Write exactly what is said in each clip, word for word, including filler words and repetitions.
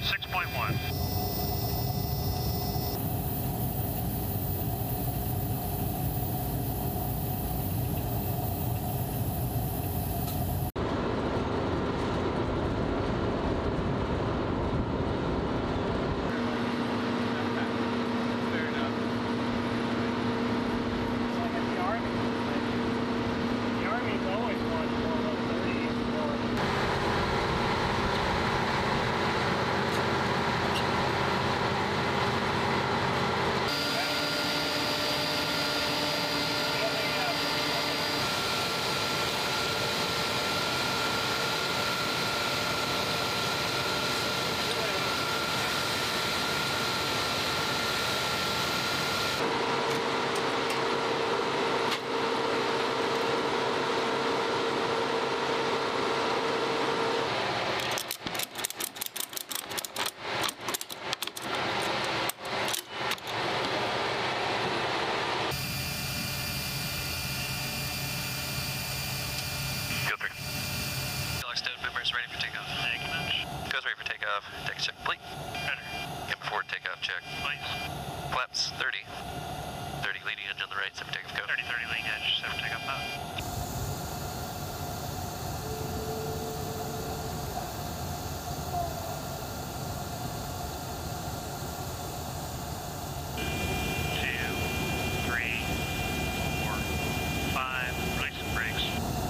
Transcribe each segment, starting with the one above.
six point one. Ready for takeoff. Goes ready for takeoff. Deck check complete. Get forward takeoff check. Please. Flaps thirty. thirty leading edge on the right, set for takeoff go. thirty, thirty leading edge, set for takeoff out. Two, three, four, five, release the brakes.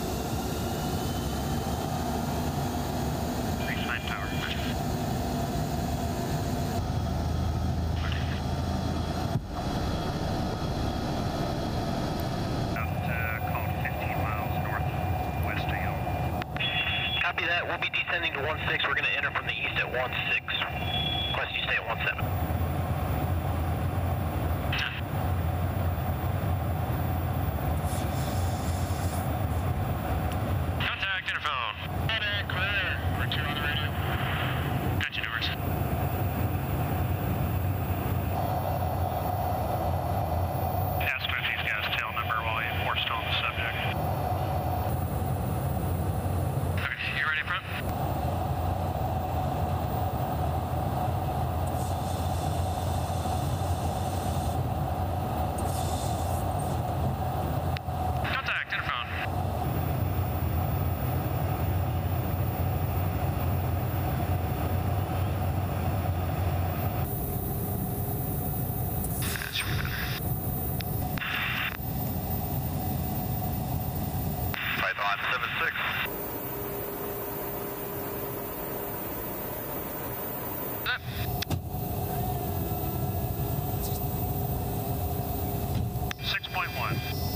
Refine power. Copy that. We'll be descending to one six. We're going to enter from the east at one six. Request you stay at one seven. Contact interphone. Contact clear. We're two on the radio. Got you, Doors. Ask if these guys tail number while you forced on the subject. You ready, front? Contact, interphone. That should be better. Python seven six. six point one.